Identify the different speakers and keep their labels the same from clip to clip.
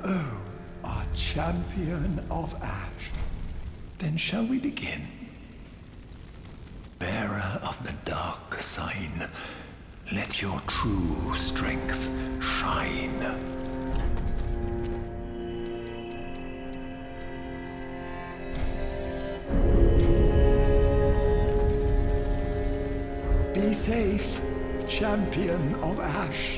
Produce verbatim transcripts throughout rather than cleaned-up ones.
Speaker 1: Oh, our champion of ash. Then shall we begin? Bearer of the dark sign, let your true strength shine. Be safe, champion of ash.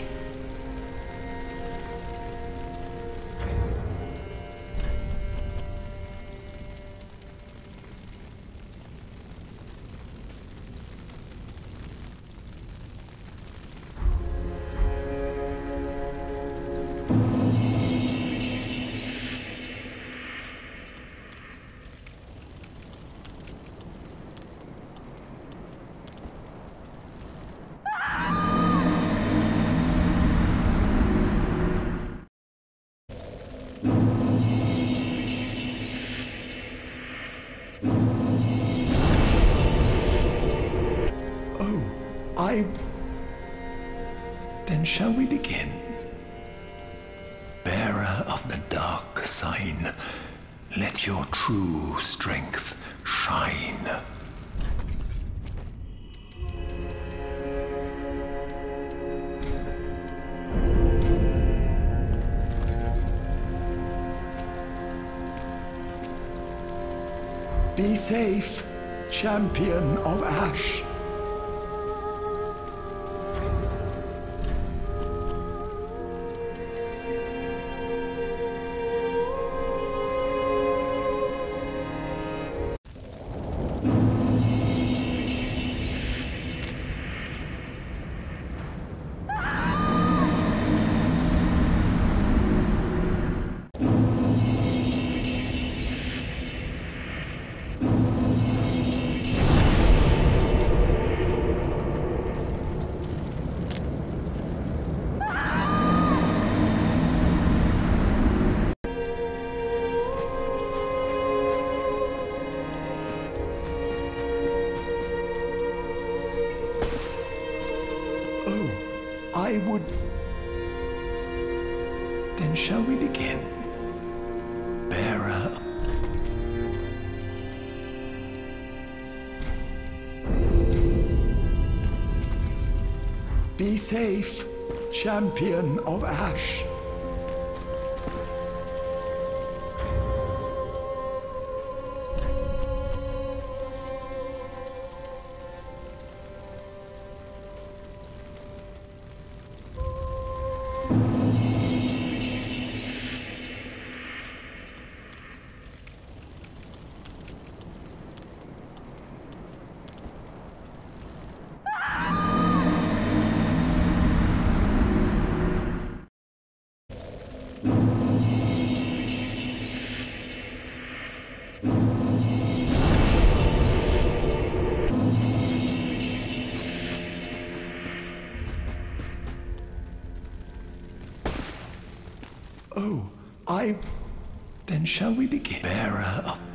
Speaker 1: I... Then shall we begin? Bearer of the dark sign, let your true strength shine. Be safe, champion of ash. I would... Then shall we begin? Bearer... Be safe, champion of ash. Oh, I... Then shall we begin? Bearer of...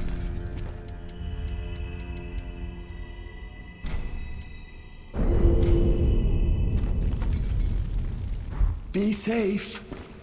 Speaker 1: Be safe.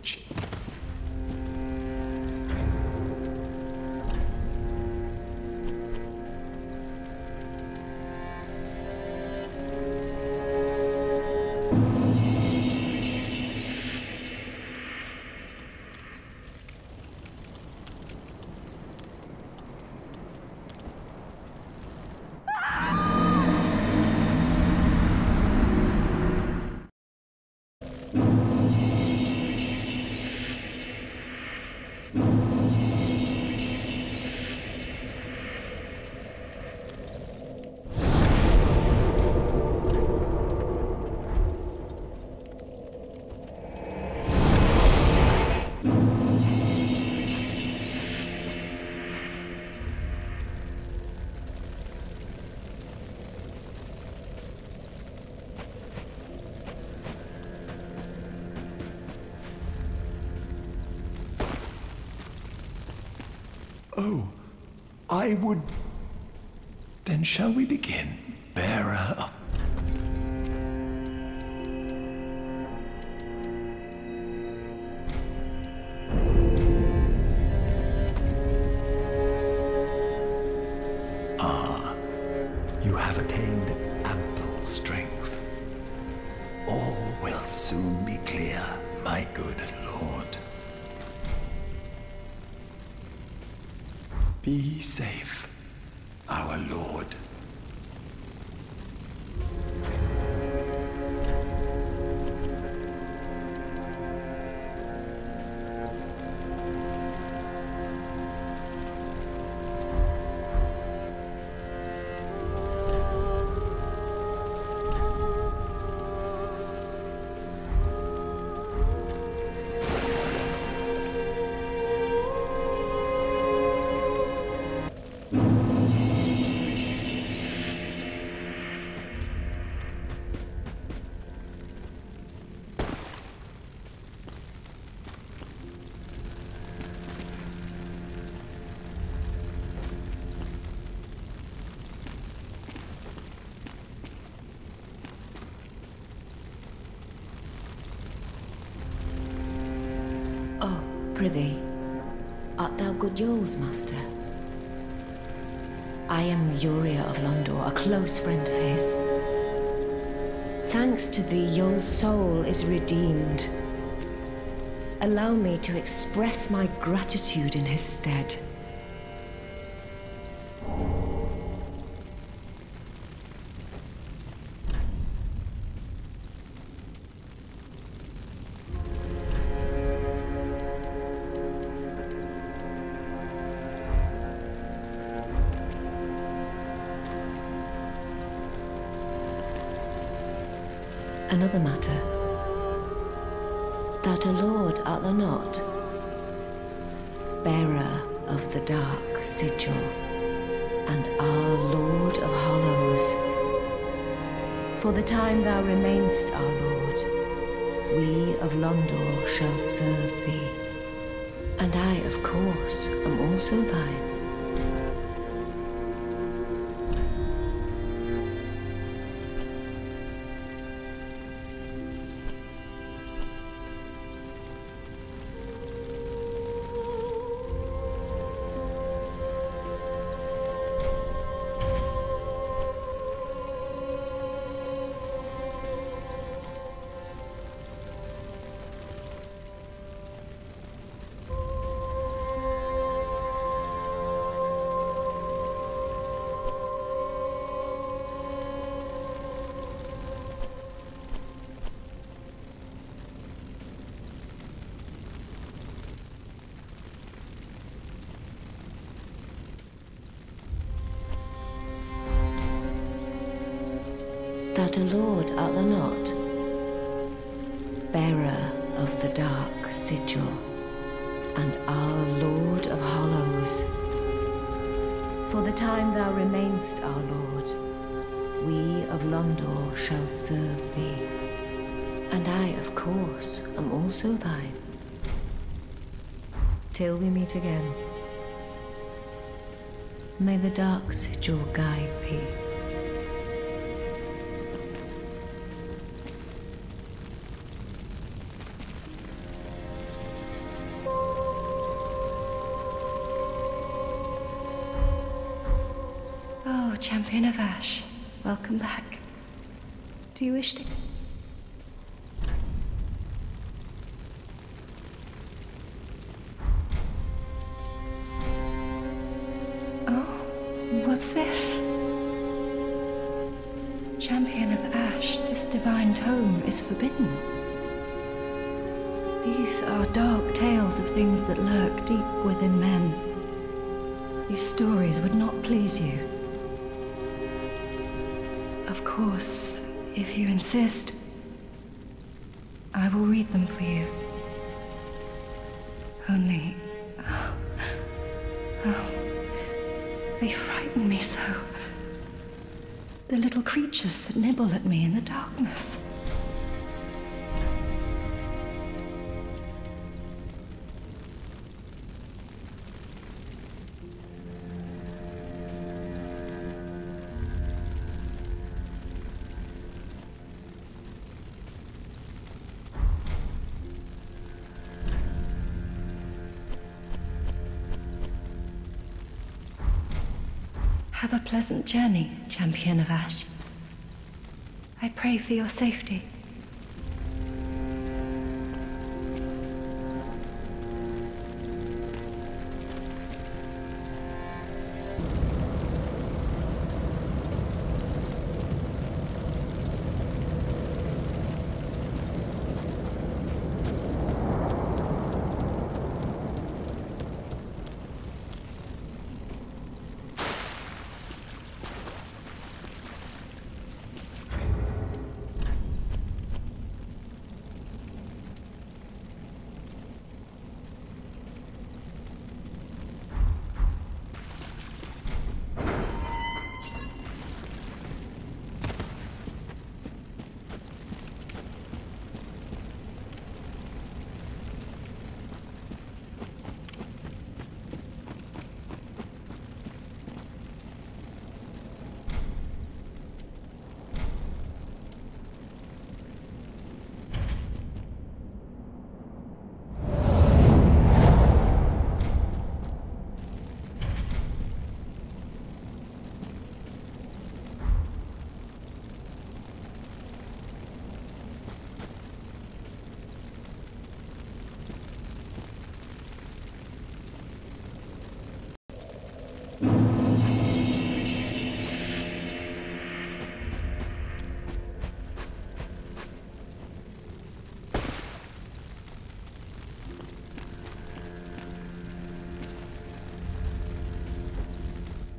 Speaker 1: Oh, I would... Then shall we begin? Bearer of... my good lord. Be safe, our lord.
Speaker 2: Prithee, art thou good Yoel's master? I am Yuria of Londor, a close friend of his. Thanks to thee, Yoel's soul is redeemed. Allow me to express my gratitude in his stead. Another matter. Thou a lord art thou not? Bearer of the dark sigil, and our Lord of Hollows. For the time thou remainst our Lord, we of Londor shall serve thee. And I, of course, am also thine. Thou a lord art thou not? Bearer of the dark sigil, and our Lord of Hollows. For the time thou remainst our Lord, we of Londor shall serve thee. And I, of course, am also thine. Till we meet again, may the dark sigil guide thee.
Speaker 3: Champion of Ash, welcome back. Do you wish to... Oh, what's this? Champion of Ash, this divine tome is forbidden. These are dark tales of things that lurk deep within men. These stories would not please you. Of course, if you insist, I will read them for you. Only... Oh, oh, they frighten me so. The little creatures that nibble at me in the darkness. Have a pleasant journey, Champion of Ash. I pray for your safety.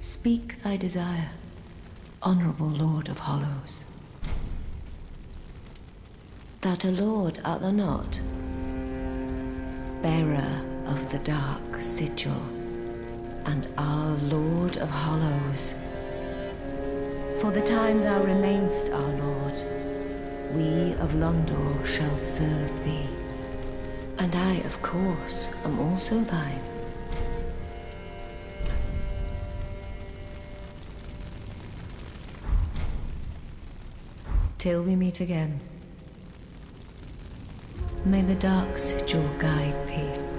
Speaker 2: Speak thy desire, honorable Lord of Hollows. That a lord art thou not, bearer of the dark sigil, and our Lord of Hollows. For the time thou remainst our Lord, we of Londor shall serve thee. And I, of course, am also thine. Till we meet again, may the dark sigil guide thee.